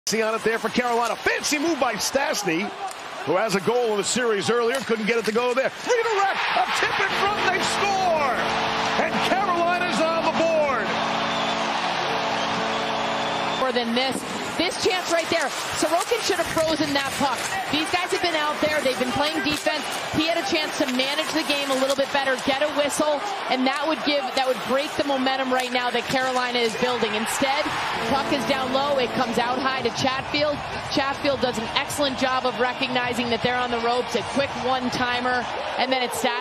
See on it there for Carolina. Fancy move by Stastny, who has a goal in the series earlier. Couldn't get it to go there. Redirect, a tip in front, they score! And Carolina's on the board. More than this chance right there. Sorokin should have frozen that puck. These guys have been out there. They've been playing defense. He had a chance to manage the game a little bit better, get a whistle, and that would break the momentum right now that Carolina is building. Instead, puck is down low. It comes out high to Chatfield. Chatfield does an excellent job of recognizing that they're on the ropes. A quick one-timer, and then it's Stastny.